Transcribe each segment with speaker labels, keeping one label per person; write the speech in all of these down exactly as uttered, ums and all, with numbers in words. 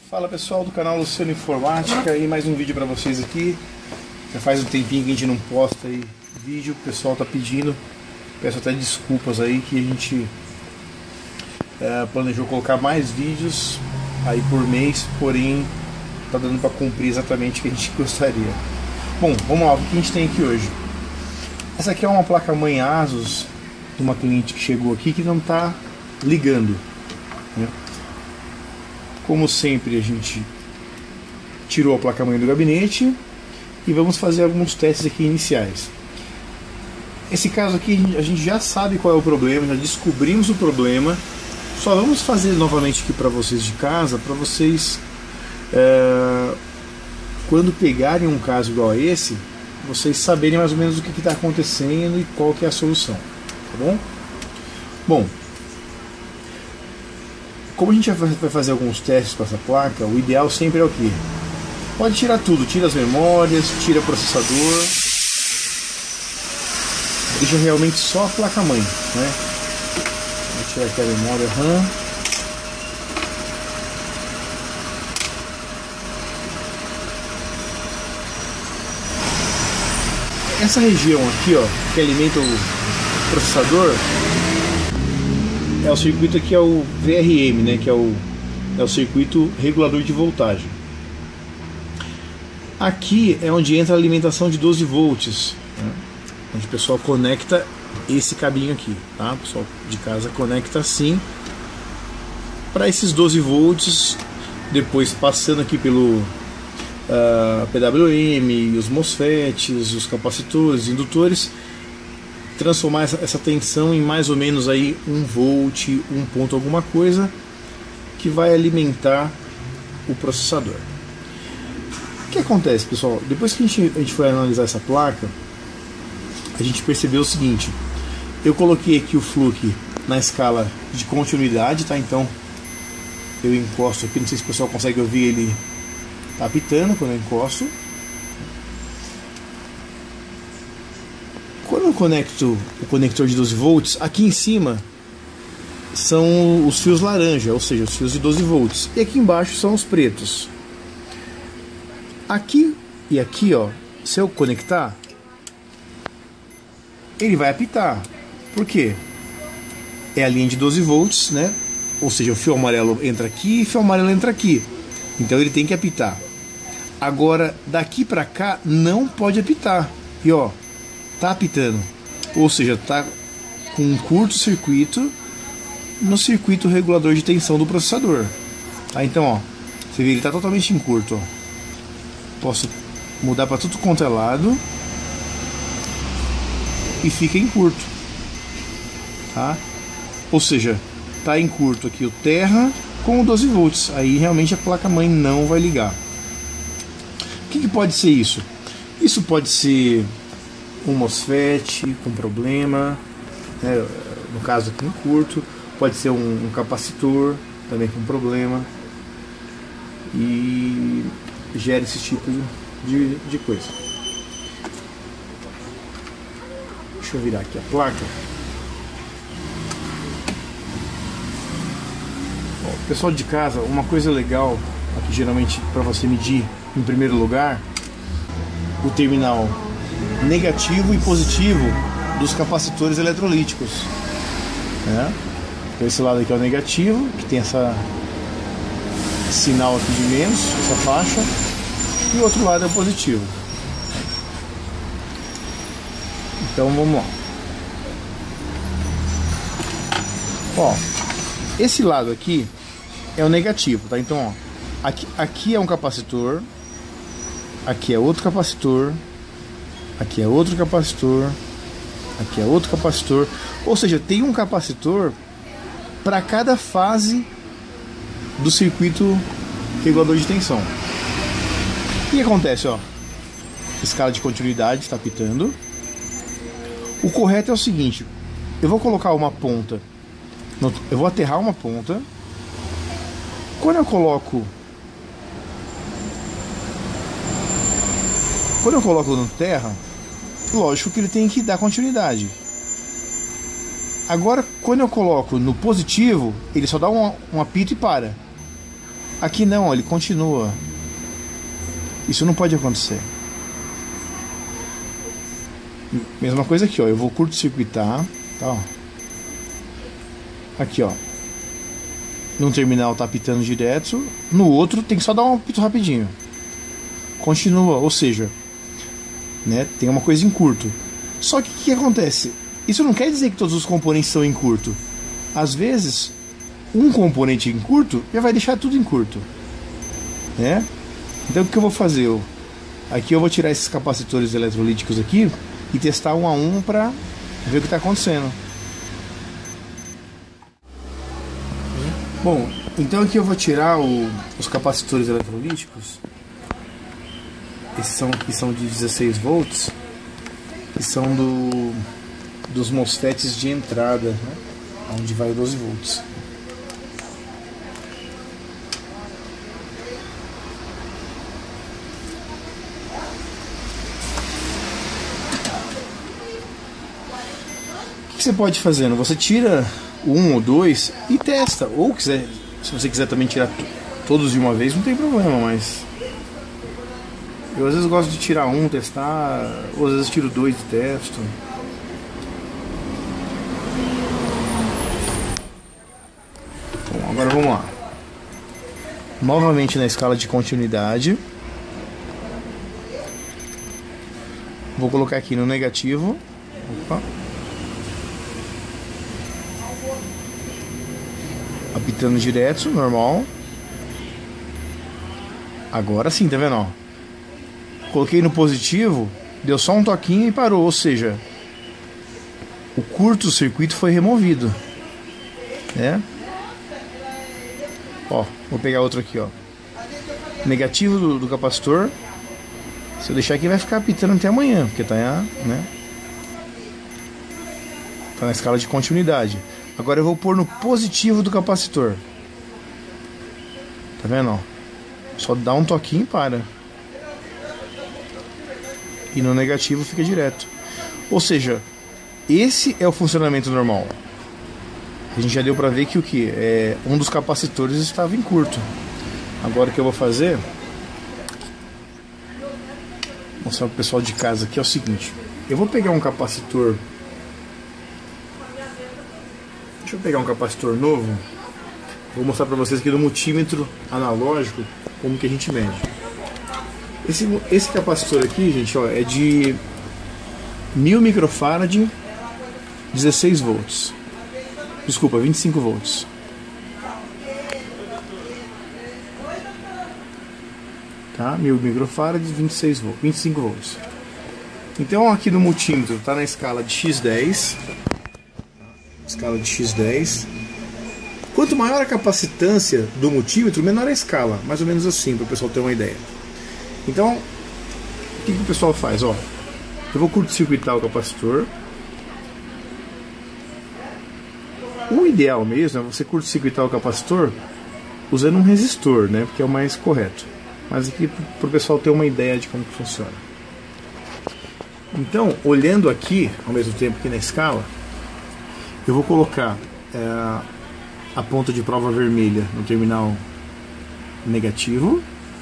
Speaker 1: Fala pessoal do canal Luciano Informática, e mais um vídeo para vocês aqui. Já faz um tempinho que a gente não posta aí vídeo, o pessoal tá pedindo. Peço até desculpas aí que a gente é, planejou colocar mais vídeos aí por mês, porém tá dando para cumprir exatamente o que a gente gostaria. Bom, vamos lá, o que a gente tem aqui hoje? Essa aqui é uma placa-mãe Asus de uma cliente que chegou aqui que não tá ligando, né? Como sempre, a gente tirou a placa-mãe do gabinete e vamos fazer alguns testes aqui iniciais. Esse caso aqui a gente já sabe qual é o problema, já descobrimos o problema. Só vamos fazer novamente aqui para vocês de casa, para vocês é, quando pegarem um caso igual a esse, vocês saberem mais ou menos o que está acontecendo e qual que é a solução, tá bom? Bom, como a gente vai fazer alguns testes com essa placa, o ideal sempre é o que? Pode tirar tudo, tira as memórias, tira o processador, deixa realmente só a placa-mãe, né? Vou tirar aqui a memória RAM. Essa região aqui, ó, que alimenta o processador, é o circuito aqui, é o V R M, né, que é o, é o circuito regulador de voltagem. Aqui é onde entra a alimentação de doze volts, né, onde o pessoal conecta esse cabinho aqui, tá? O pessoal de casa conecta assim para esses doze volts, depois passando aqui pelo uh, P W M, os MOSFETs, os capacitores, indutores, transformar essa, essa tensão em mais ou menos aí um volt, um ponto alguma coisa, que vai alimentar o processador. O que acontece, pessoal? Depois que a gente, a gente foi analisar essa placa, a gente percebeu o seguinte: eu coloquei aqui o Fluke na escala de continuidade, tá? Então eu encosto aqui, não sei se o pessoal consegue ouvir, ele tá apitando quando eu encosto. Quando eu conecto o conector de doze volts, aqui em cima são os fios laranja, ou seja, os fios de doze volts, e aqui embaixo são os pretos. Aqui e aqui, ó, se eu conectar, ele vai apitar. Por quê? É a linha de doze volts, né? Ou seja, o fio amarelo entra aqui e o fio amarelo entra aqui. Então ele tem que apitar. Agora, daqui pra cá não pode apitar. E ó, tá apitando, ou seja, tá com um curto-circuito no circuito regulador de tensão do processador, tá? Então, ó, você vê, ele tá totalmente em curto, ó. Posso mudar para tudo quanto é lado e fica em curto, tá? Ou seja, tá em curto aqui o terra com o doze volts, aí realmente a placa-mãe não vai ligar. O que que pode ser isso? Isso pode ser um MOSFET com problema, né, no caso aqui em curto, pode ser um, um capacitor também com problema, e gera esse tipo de, de coisa. Deixa eu virar aqui a placa. Bom, pessoal de casa, uma coisa legal aqui, geralmente para você medir em primeiro lugar o terminal negativo e positivo dos capacitores eletrolíticos, né? Então, esse lado aqui é o negativo, que tem essa sinal aqui de menos, essa faixa, e o outro lado é o positivo. Então vamos lá. Ó, esse lado aqui é o negativo, tá? Então, ó, aqui, aqui é um capacitor, aqui é outro capacitor, aqui é outro capacitor, aqui é outro capacitor, ou seja, tem um capacitor para cada fase do circuito regulador de tensão. O que acontece, ó? Escala de continuidade está apitando. O correto é o seguinte: eu vou colocar uma ponta, eu vou aterrar uma ponta. Quando eu coloco Quando eu coloco no terra, lógico que ele tem que dar continuidade. Agora, quando eu coloco no positivo, ele só dá um, um apito e para. Aqui não, ó, ele continua. Isso não pode acontecer. Mesma coisa aqui, ó. Eu vou curto-circuitar, tá? Ó. Aqui, ó. Num terminal tá apitando direto, no outro tem que só dar um apito rapidinho. Continua, ou seja, né, tem uma coisa em curto. Só que o que acontece? Isso não quer dizer que todos os componentes são em curto. Às vezes, um componente em curto já vai deixar tudo em curto, né? Então o que eu vou fazer? Eu, aqui eu vou tirar esses capacitores eletrolíticos aqui e testar um a um para ver o que está acontecendo. Bom, então aqui eu vou tirar o, os capacitores eletrolíticos. Esses são, que são de dezesseis volts, que são do, dos MOSFETs de entrada, né? Onde vai doze volts. O que você pode fazer? Você tira um ou dois e testa. Ou quiser, se você quiser também tirar todos de uma vez, não tem problema, mas eu às vezes gosto de tirar um, testar, ou às vezes tiro dois e testo. Bom, agora vamos lá. Novamente na escala de continuidade. Vou colocar aqui no negativo. Opa. Apitando direto, normal. Agora sim, tá vendo? Ó? Coloquei no positivo, deu só um toquinho e parou. Ou seja, o curto-circuito foi removido, né? Ó, vou pegar outro aqui, ó. Negativo do, do capacitor. Se eu deixar aqui vai ficar apitando até amanhã, porque tá, né? Tá na escala de continuidade. Agora eu vou pôr no positivo do capacitor. Tá vendo, ó? Só dá um toquinho e para. E no negativo fica direto. Ou seja, esse é o funcionamento normal. A gente já deu pra ver que o que? É, um dos capacitores estava em curto. Agora o que eu vou fazer, mostrar pro pessoal de casa aqui, é o seguinte. Eu vou pegar um capacitor. Deixa eu pegar um capacitor novo. Vou mostrar para vocês aqui do multímetro analógico como que a gente mede. Esse, esse capacitor aqui, gente, ó, é de mil microfarad, dezesseis volts. Desculpa, vinte e cinco volts. Tá? mil microfarad, vinte e seis volts, vinte e cinco volts. Então aqui no multímetro está na escala de X dez. Escala de X dez. Quanto maior a capacitância do multímetro, menor a escala. Mais ou menos assim, para o pessoal ter uma ideia. Então, o que, que o pessoal faz? Ó, eu vou curto-circuitar o capacitor. O ideal mesmo é você curto-circuitar o capacitor usando um resistor, né? Porque é o mais correto. Mas aqui para o pessoal ter uma ideia de como que funciona. Então, olhando aqui, ao mesmo tempo que na escala, eu vou colocar é, a ponta de prova vermelha no terminal negativo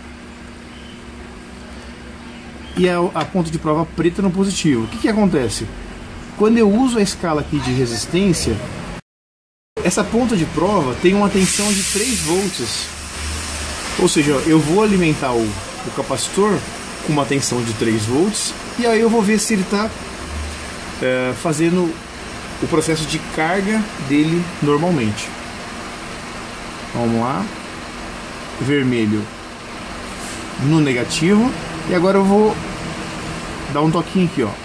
Speaker 1: e a, a ponta de prova preta no positivo. O que, que acontece? Quando eu uso a escala aqui de resistência, essa ponta de prova tem uma tensão de três volts. Ou seja, eu vou alimentar o, o capacitor com uma tensão de três volts e aí eu vou ver se ele está é, fazendo o processo de carga dele normalmente. Vamos lá. Vermelho no negativo. E agora eu vou dar um toquinho aqui, ó.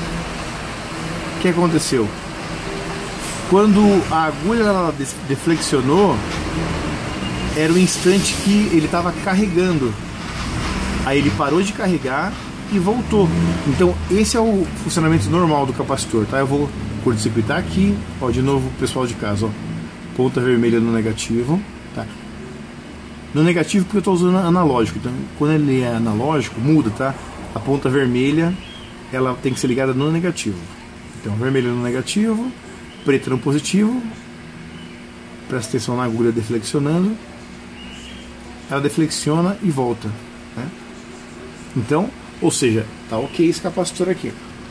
Speaker 1: O que aconteceu? Quando a agulha ela deflexionou, era o instante que ele estava carregando. Aí ele parou de carregar e voltou. Então esse é o funcionamento normal do capacitor, tá? Eu vou curto-circuitar aqui, ó, de novo pessoal de casa, ó, ponta vermelha no negativo, tá? No negativo porque eu estou usando analógico, então quando ele é analógico muda, tá? A ponta vermelha ela tem que ser ligada no negativo. Então vermelho no negativo, preta no positivo. Presta atenção na agulha deflexionando. ela deflexiona e volta, né? Então, ou seja, tá ok esse capacitor aqui.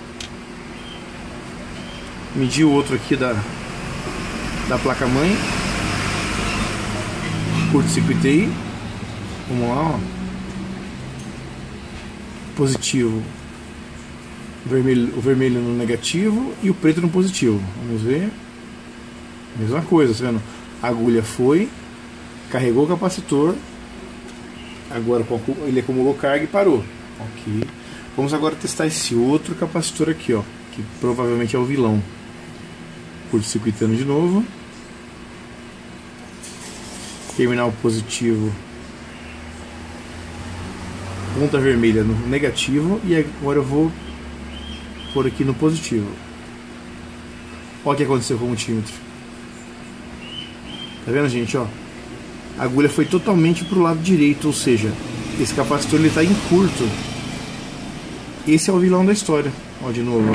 Speaker 1: Medi o outro aqui da, da placa-mãe. Curto-circuitei. Vamos lá, ó. Positivo. O vermelho, o vermelho no negativo e o preto no positivo. Vamos ver. Mesma coisa, tá vendo? A agulha foi, carregou o capacitor. Agora ele acumulou carga e parou. Ok. Vamos agora testar esse outro capacitor aqui, ó, que provavelmente é o vilão. Curto-circuitando de novo. Terminal positivo. Ponta vermelha no negativo. E agora eu vou pôr aqui no positivo. Olha o que aconteceu com o multímetro. Tá vendo, gente? Ó, a agulha foi totalmente para o lado direito, ou seja, esse capacitor ele está em curto. Esse é o vilão da história. Ó, de novo.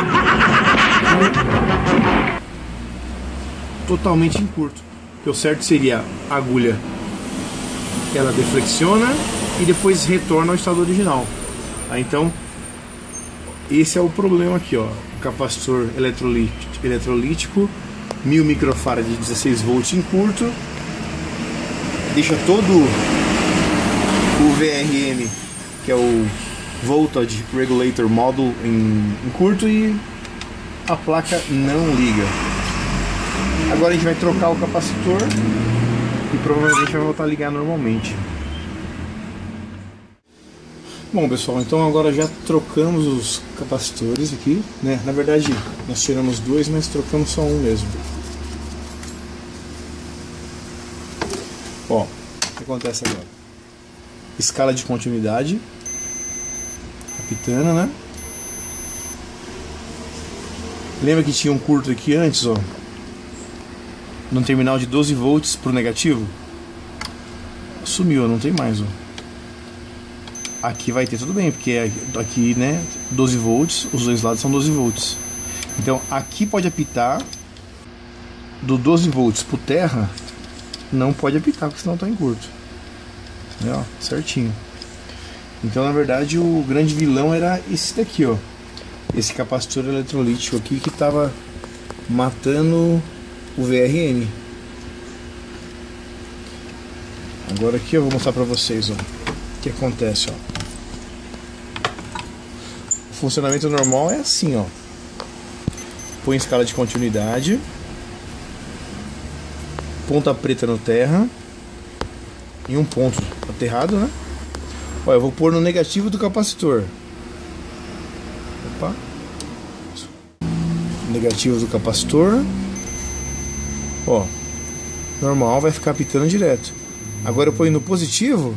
Speaker 1: Totalmente em curto. O certo seria a agulha, ela deflexiona e depois retorna ao estado original. Tá? Então, esse é o problema aqui, ó. O capacitor eletrolítico, eletrolítico mil microfarad de dezesseis volts em curto, deixa todo o V R M, que é o Voltage Regulator Module, em, em curto, e a placa não liga. Agora a gente vai trocar o capacitor e provavelmente vai voltar a ligar normalmente. Bom, pessoal, então agora já trocamos os capacitores aqui, né? Na verdade nós tiramos dois, mas trocamos só um mesmo. Ó, o que acontece agora? Escala de continuidade apitando, né? Lembra que tinha um curto aqui antes, ó, no terminal de doze volts pro negativo? Sumiu, não tem mais, ó. Aqui vai ter tudo bem, porque aqui, né, doze volts, os dois lados são doze volts. Então aqui pode apitar. Do doze volts pro terra não pode apitar, porque senão tá em curto. É, ó, certinho. Então na verdade o grande vilão era esse daqui, ó, esse capacitor eletrolítico aqui que tava matando o V R M. Agora aqui eu vou mostrar pra vocês, ó, o que acontece, ó. O funcionamento normal é assim, ó. Põe escala de continuidade, ponta preta no terra e um ponto aterrado, né? Ó, eu vou pôr no negativo do capacitor. Opa. Negativo do capacitor. Ó, normal, vai ficar apitando direto. Agora eu ponho no positivo.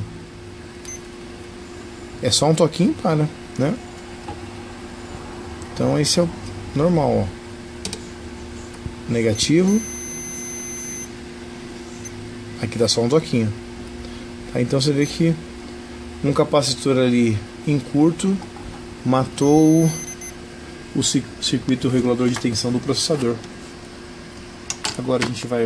Speaker 1: É só um toquinho e para, né? Então esse é o normal, ó. Negativo. Aqui dá só um toquinho. Tá, então você vê que um capacitor ali em curto matou o circuito regulador de tensão do processador. Agora a gente vai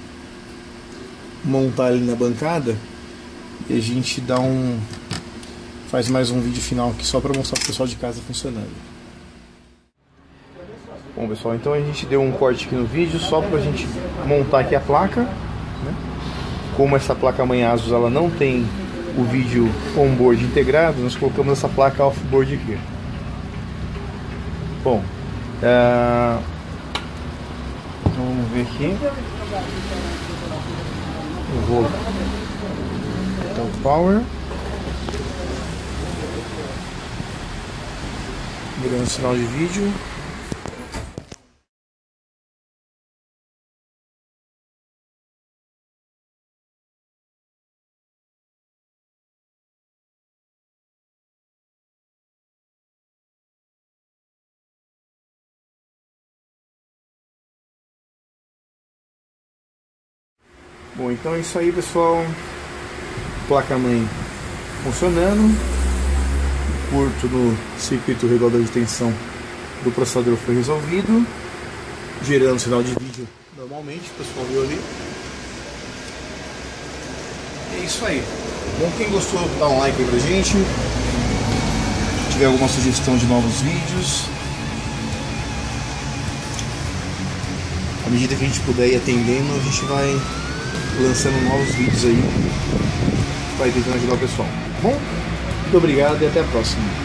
Speaker 1: montar ele na bancada e a gente dá um faz mais um vídeo final aqui só para mostrar para o pessoal de casa funcionando. Bom, pessoal, então a gente deu um corte aqui no vídeo só para a gente montar aqui a placa, né? Como essa placa mãe Asus ela não tem o vídeo on-board integrado, nós colocamos essa placa off-board aqui. Bom, uh, vamos ver aqui. Eu vou dar o power, ligando o sinal de vídeo. Bom, então é isso aí, pessoal. Placa-mãe funcionando. O curto no circuito regulador de tensão do processador foi resolvido. Gerando sinal de vídeo normalmente, o pessoal viu ali. É isso aí. Bom, quem gostou, dá um like aí pra gente. Se tiver alguma sugestão de novos vídeos, à medida que a gente puder ir atendendo, a gente vai lançando novos vídeos aí, vai tentando ajudar o pessoal. Bom, muito obrigado e até a próxima.